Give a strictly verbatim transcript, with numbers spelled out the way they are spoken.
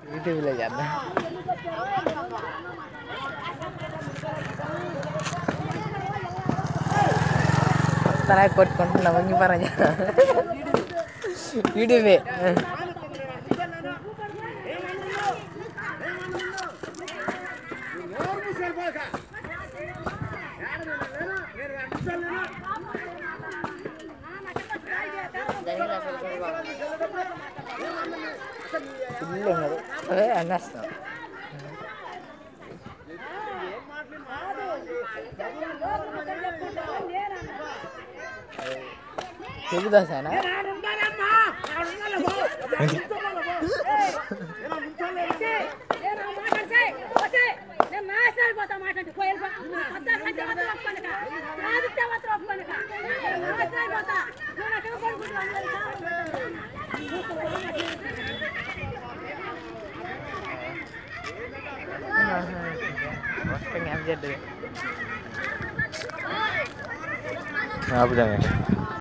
యూట్యూబ్లో చేద్దాం. తలా కొట్టుకుంటున్నా వంగి పర యూట్యూబే ఇల్లు ఉన్నది అదే అన్నేస్తాం. తెలుగు దోశనా ఆపుదాం.